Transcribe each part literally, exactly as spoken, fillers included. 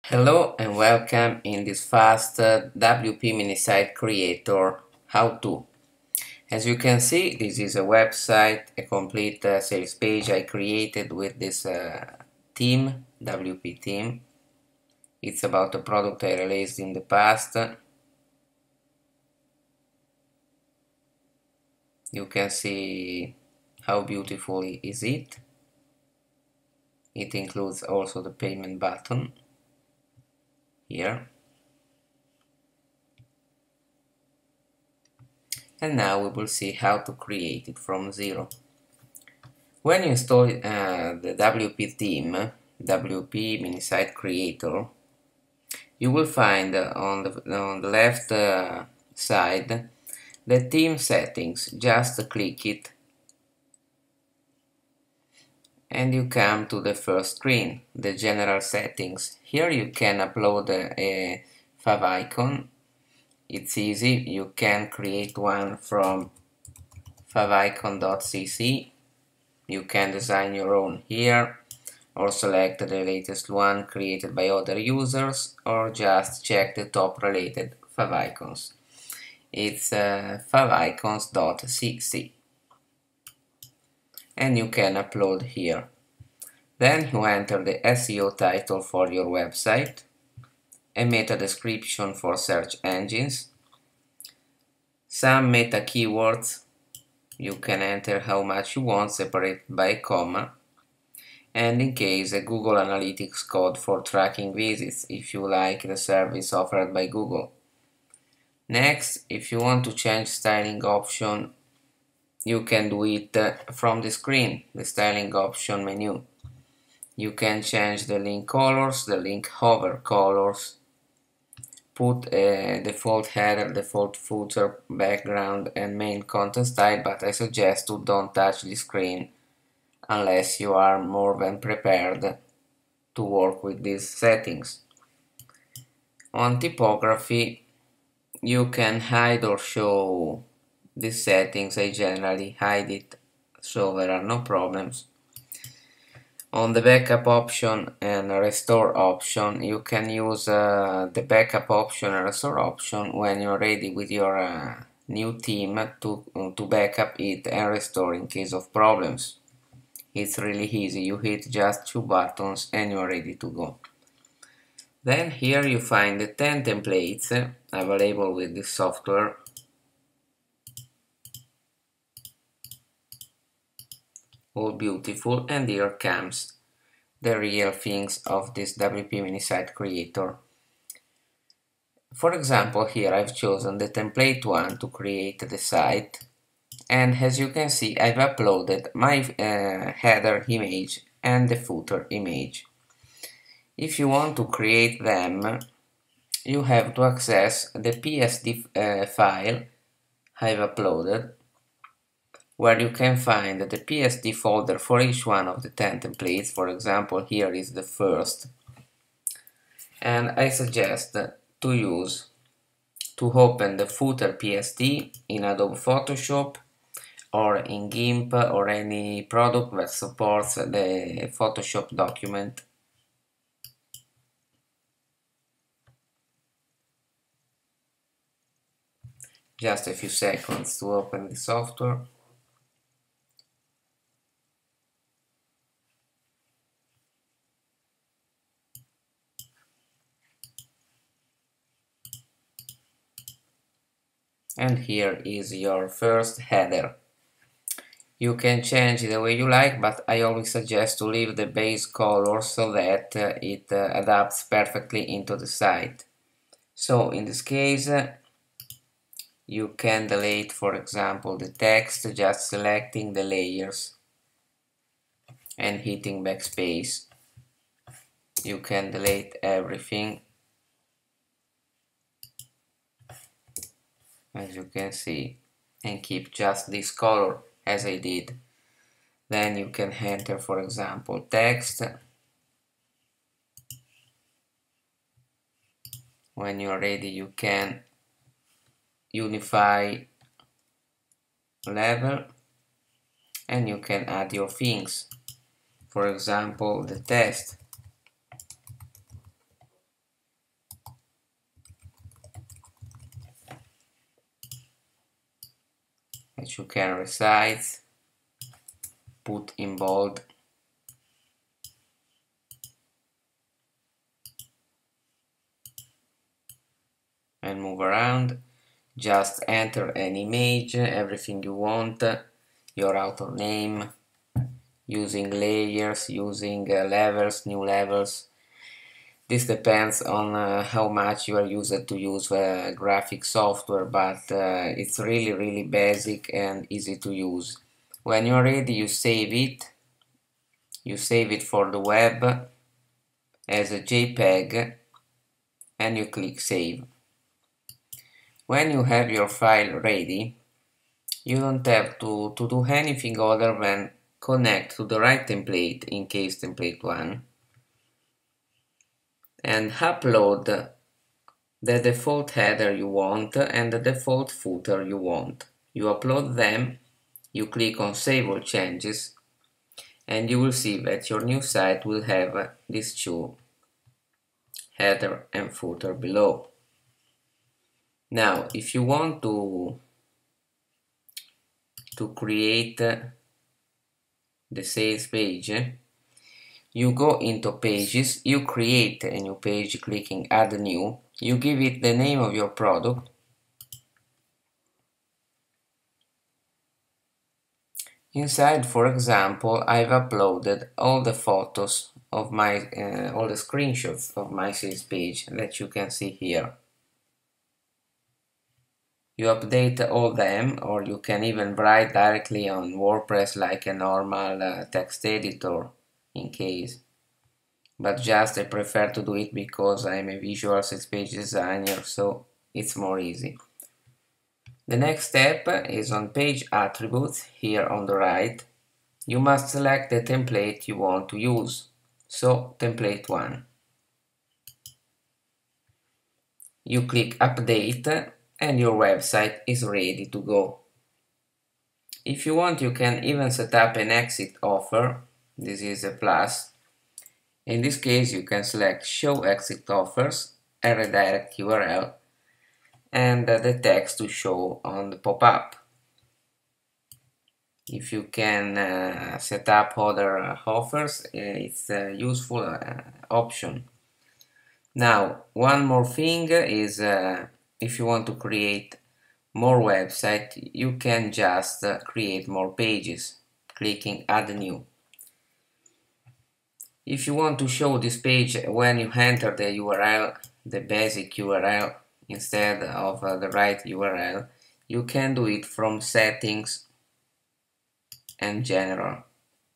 Hello and welcome in this fast uh, W P mini site creator how-to. As you can see, this is a website, a complete uh, sales page I created with this uh, theme, W P theme. It's about a product I released in the past. You can see how beautiful is it. It includes also the payment button here. And now we will see how to create it from zero. When you install uh, the W P theme, W P mini site creator, you will find uh, on the on the left uh, side the theme settings. Just click it and you come to the first screen, the general settings. Here you can upload a, a favicon. It's easy, you can create one from favicon dot c c. You can design your own here, or select the latest one created by other users, or just check the top related favicons. It's uh, favicons dot c c and you can upload here. Then you enter the S E O title for your website, a meta description for search engines, some meta keywords. You can enter how much you want, separated by a comma, and in case a Google Analytics code for tracking visits if you like the service offered by Google. Next, if you want to change styling option, you can do it from the screen, the styling option menu. You can change the link colors, the link hover colors, put a default header, default footer, background and main content style, but I suggest to don't touch the screen unless you are more than prepared to work with these settings. On typography, you can hide or show these settings. I generally hide it, so there are no problems. On the backup option and restore option, you can use uh, the backup option and restore option when you're ready with your uh, new theme to, to backup it and restore in case of problems. It's really easy, you hit just two buttons and you're ready to go. Then here you find the ten templates available with this software. All beautiful, and here comes the real things of this W P mini site creator. For example, here I've chosen the template one to create the site, and as you can see I've uploaded my uh, header image and the footer image. If you want to create them, you have to access the P S D uh, file I've uploaded, where you can find the P S D folder for each one of the ten templates. For example, here is the first, and I suggest to use to open the footer P S D in Adobe Photoshop or in GIMP or any product that supports the Photoshop document. Just a few seconds to open the software. And here is your first header. You can change it the way you like, but I always suggest to leave the base color so that uh, it uh, adapts perfectly into the site. So in this case, uh, you can delete, for example, the text, just selecting the layers and hitting backspace. You can delete everything, as you can see, and keep just this color as I did. Then you can enter, for example, text. When you're ready, you can unify level and you can add your things. For example, the text. that you can resize, put in bold, and move around. Just enter an image, everything you want, your author name, using layers, using uh, levels, new levels. This depends on uh, how much you are used to use uh, graphic software, but uh, it's really really basic and easy to use. When you're ready, you save it. You save it for the web as a JPEG and you click save. When you have your file ready, you don't have to, to do anything other than connect to the right template, in case template one, and upload the default header you want and the default footer you want. You upload them, you click on Save All Changes, and you will see that your new site will have these two, header and footer, below. Now, if you want to to create the sales page, you go into pages, you create a new page clicking add new, you give it the name of your product, inside, for example, I've uploaded all the photos of my, uh, all the screenshots of my sales page that you can see here. You update all them, or you can even write directly on WordPress like a normal uh, text editor in case. But just I prefer to do it because I'm a visual sales page designer, so it's more easy. The next step is on page attributes, here on the right. You must select the template you want to use, so template one. You click update and your website is ready to go. If you want, you can even set up an exit offer. This is a plus. In this case, you can select show exit offers, a redirect U R L, and the text to show on the pop-up. If you can uh, set up other uh, offers, uh, it's a useful uh, option. Now, one more thing is uh, if you want to create more website, you can just uh, create more pages, clicking add new. If you want to show this page when you enter the U R L, the basic U R L, instead of uh, the right U R L, you can do it from settings and general.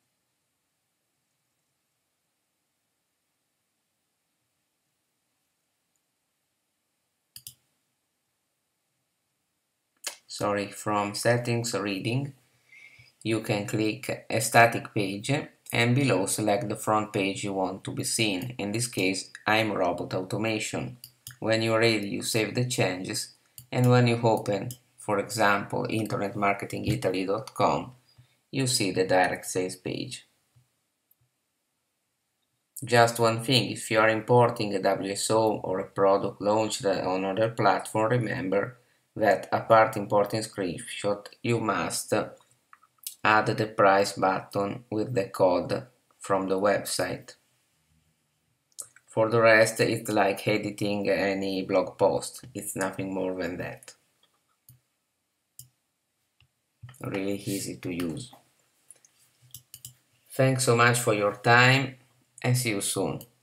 Sorry, from settings reading, you can click a static page and below select the front page you want to be seen. In this case, I'm Robot Automation. When you're ready, you save the changes, and when you open, for example, internet marketing italy dot com, you see the direct sales page. Just one thing, if you are importing a W S O or a product launched on another platform, remember that apart importing screenshot, you must add the price button with the code from the website. For the rest, it's like editing any blog post. It's nothing more than that. Really easy to use. Thanks so much for your time and see you soon.